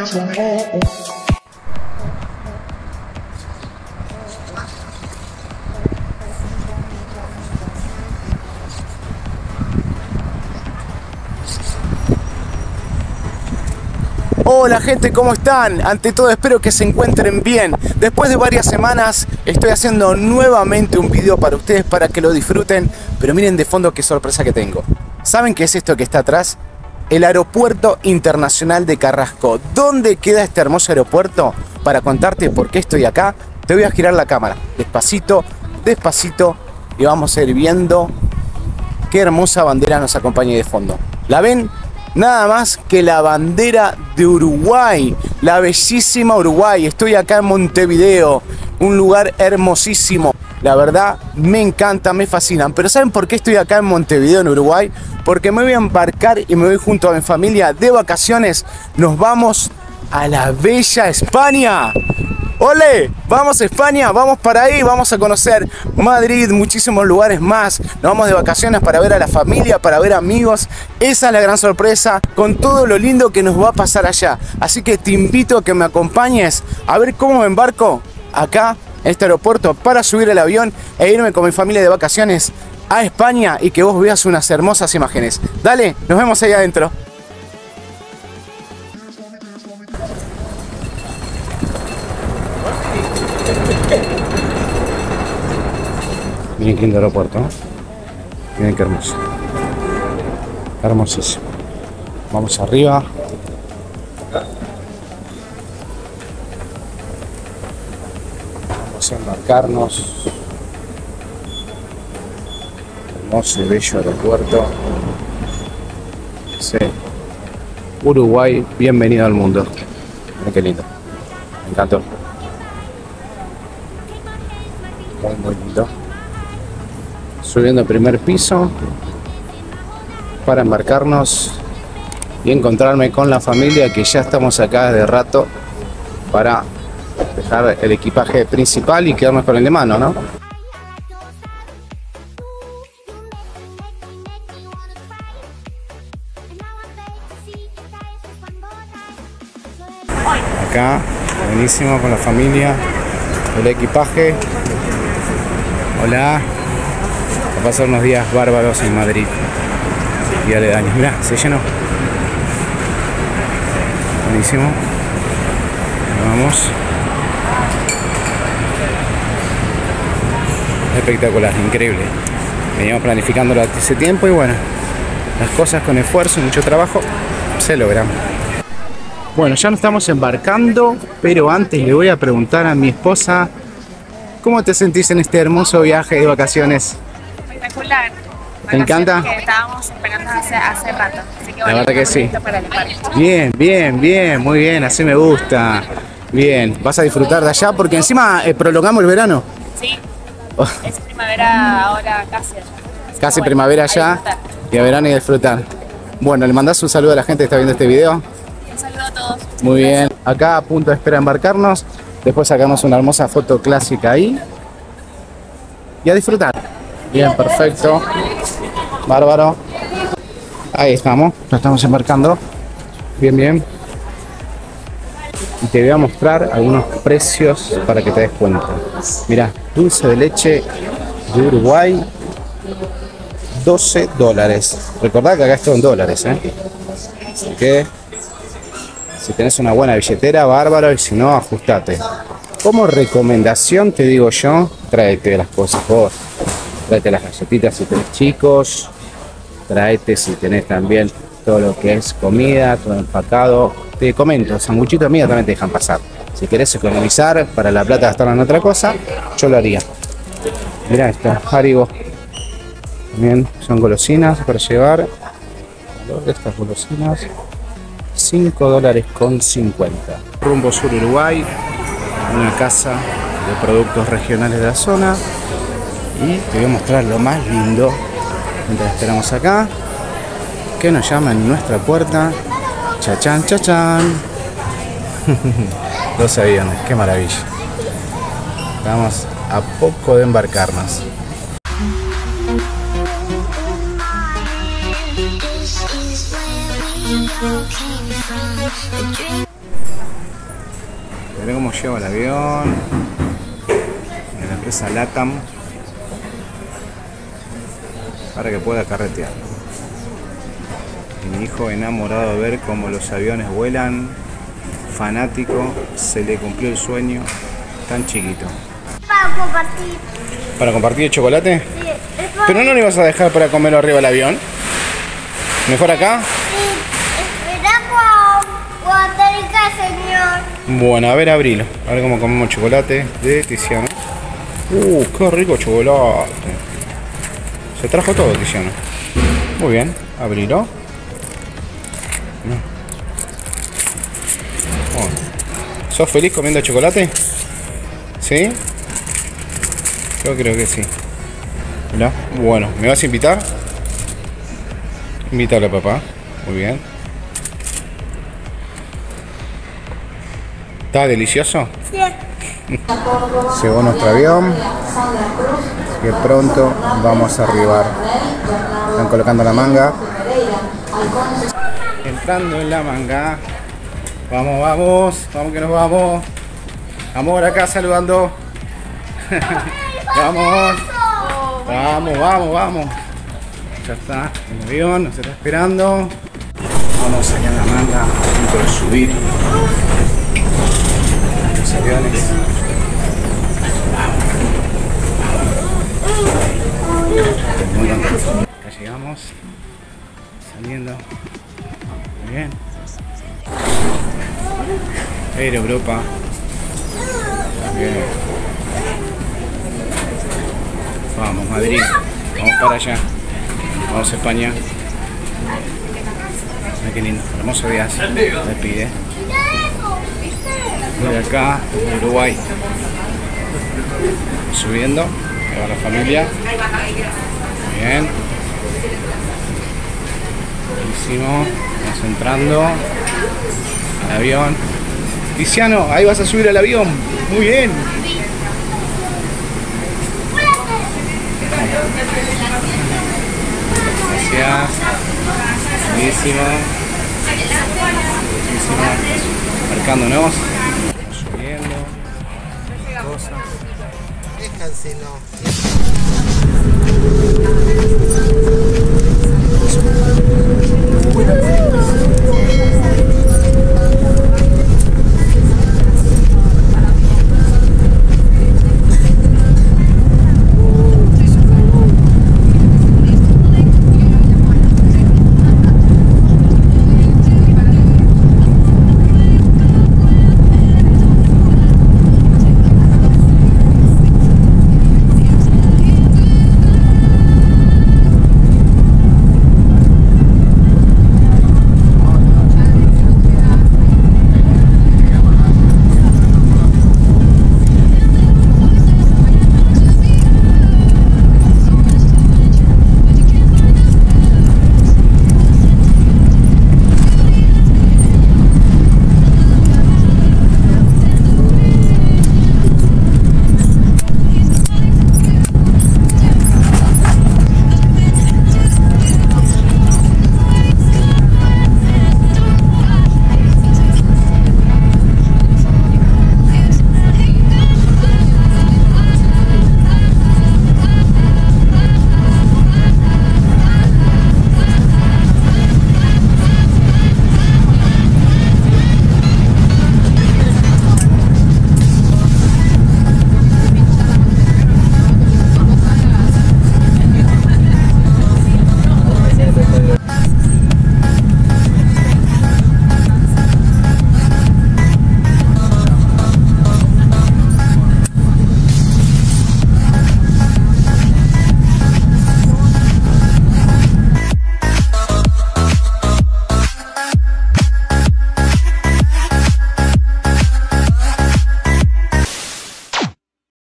Hola gente, ¿cómo están? Ante todo espero que se encuentren bien. Después de varias semanas estoy haciendo nuevamente un video para ustedes para que lo disfruten. Pero miren de fondo qué sorpresa que tengo. ¿Saben qué es esto que está atrás? El Aeropuerto Internacional de Carrasco. ¿Dónde queda este hermoso aeropuerto? Para contarte por qué estoy acá, te voy a girar la cámara. Despacito, despacito. Y vamos a ir viendo qué hermosa bandera nos acompaña de fondo. ¿La ven? Nada más que la bandera de Uruguay, la bellísima Uruguay. Estoy acá en Montevideo, un lugar hermosísimo. La verdad, me encanta, me fascinan. Pero ¿saben por qué estoy acá en Montevideo, en Uruguay? Porque me voy a embarcar y me voy junto a mi familia de vacaciones. Nos vamos a la bella España. ¡Ole! Vamos a España, vamos para ahí, vamos a conocer Madrid, muchísimos lugares más. Nos vamos de vacaciones para ver a la familia, para ver amigos. Esa es la gran sorpresa con todo lo lindo que nos va a pasar allá. Así que te invito a que me acompañes a ver cómo me embarco acá en este aeropuerto para subir el avión e irme con mi familia de vacaciones a España y que vos veas unas hermosas imágenes. Dale, nos vemos ahí adentro. Miren qué lindo aeropuerto, ¿no? Miren qué hermoso. Hermosísimo. Vamos arriba. Vamos a embarcarnos. Hermoso y bello aeropuerto. Sí. Uruguay, bienvenido al mundo. Miren qué lindo. Me encantó. Muy lindo. Subiendo al primer piso para embarcarnos y encontrarme con la familia, que ya estamos acá desde rato para dejar el equipaje principal y quedarnos con el de mano, ¿no? Acá, buenísimo con la familia, el equipaje. Hola. Va a pasar unos días bárbaros en Madrid y aledaños. Mirá, se llenó. Buenísimo. Vamos. Espectacular, increíble. Veníamos planificándolo hace tiempo y bueno, las cosas con esfuerzo y mucho trabajo se logran. Bueno, ya nos estamos embarcando, pero antes le voy a preguntar a mi esposa, ¿cómo te sentís en este hermoso viaje de vacaciones? Espectacular. ¿Te encanta? Que estábamos esperando hace rato. Así que la verdad que sí. Para el bien, bien, bien, muy bien, así me gusta. Bien, vas a disfrutar de allá porque encima prolongamos el verano. Sí, es primavera ahora casi allá. Casi primavera allá y a verano y a disfrutar. Bueno, le mandás un saludo a la gente que está viendo este video. Un saludo a todos. Muy bien, acá a punto de espera embarcarnos. Después sacamos una hermosa foto clásica ahí. Y a disfrutar. Bien, perfecto. Bárbaro. Ahí estamos, nos estamos embarcando. Bien, bien. Y te voy a mostrar algunos precios para que te des cuenta. Mirá, dulce de leche de Uruguay, $12. Recordá que acá es todo en dólares, ¿eh? Así que si tenés una buena billetera, bárbaro, y si no, ajustate. Como recomendación te digo yo, tráete las cosas vos. Tráete las galletitas si tenés chicos, tráete si tenés también todo lo que es comida, todo empacado. Te comento, sanguchitos de miga también te dejan pasar. Si querés economizar para la plata gastarla en otra cosa, yo lo haría. Mirá esto, Haribo. También son golosinas para llevar. El valor de estas golosinas, $5.50. Rumbo Sur Uruguay, una casa de productos regionales de la zona. Y te voy a mostrar lo más lindo mientras esperamos acá, que nos llama en nuestra puerta. Chachán, chachán. 2 aviones, qué maravilla. Estamos a poco de embarcarnos. Mirá cómo lleva el avión. De la empresa LATAM. Para que pueda carretear. Y mi hijo enamorado de ver cómo los aviones vuelan. Fanático. Se le cumplió el sueño. Tan chiquito. Para compartir. ¿Para compartir el chocolate? Sí. ¿Pero no le vas a dejar para comerlo arriba del avión? ¿Mejor acá? Sí. Espera cuando diga, señor. Bueno, a ver, abrilo. A ver cómo comemos chocolate de Tiziano. Qué rico chocolate. Se trajo todo, Tiziano. Muy bien, abrilo. Bueno. ¿Sos feliz comiendo chocolate? ¿Sí? Yo creo que sí. Mirá. Bueno, ¿me vas a invitar? Invítale a papá. Muy bien. ¿Está delicioso? Sí. Llegó nuestro avión. Que pronto vamos a arribar. Están colocando la manga. Entrando en la manga. Vamos, vamos. Vamos que nos vamos. Amor acá saludando. Vamos. Vamos, vamos, vamos. Ya está el avión, nos está esperando. Vamos allá en la manga, a punto de subir. Los aviones. Muy contento. Acá llegamos. Saliendo. Muy bien. Air Europa. Bien. Vamos, Madrid. Vamos para allá. Vamos a España. Mira qué lindo. Hermoso día. Me pide. Y de acá, Uruguay. Subiendo. Ahí va la familia. Muy bien. Buenísimo. Vamos entrando al avión. Tiziano, ahí vas a subir al avión. Muy bien. Gracias. Buenísimo. Buenísimo. Marcándonos. Subiendo. Cosas. Déjanselo.